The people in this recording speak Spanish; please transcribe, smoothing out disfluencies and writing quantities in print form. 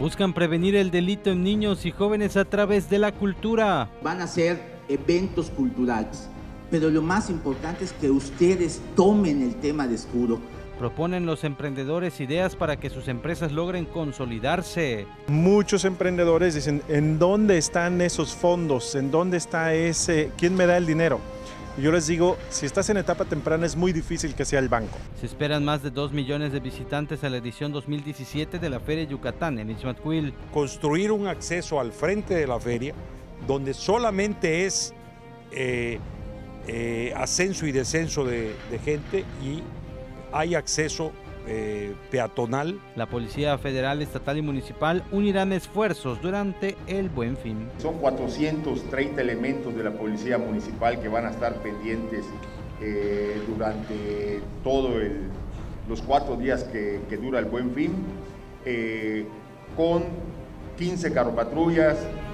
Buscan prevenir el delito en niños y jóvenes a través de la cultura. Van a ser eventos culturales, pero lo más importante es que ustedes tomen el tema de escudo. Proponen los emprendedores ideas para que sus empresas logren consolidarse. Muchos emprendedores dicen, ¿en dónde están esos fondos? ¿En dónde está ese? ¿Quién me da el dinero? Y yo les digo, si estás en etapa temprana es muy difícil que sea el banco. Se esperan más de 2 millones de visitantes a la edición 2017 de la Feria Yucatán en Ixmatquil. Construir un acceso al frente de la feria donde solamente es ascenso y descenso de gente y hay acceso peatonal. La Policía Federal, Estatal y Municipal unirán esfuerzos durante el Buen Fin. Son 430 elementos de la Policía Municipal que van a estar pendientes durante todos los 4 días que dura el Buen Fin, con 15 carropatrullas,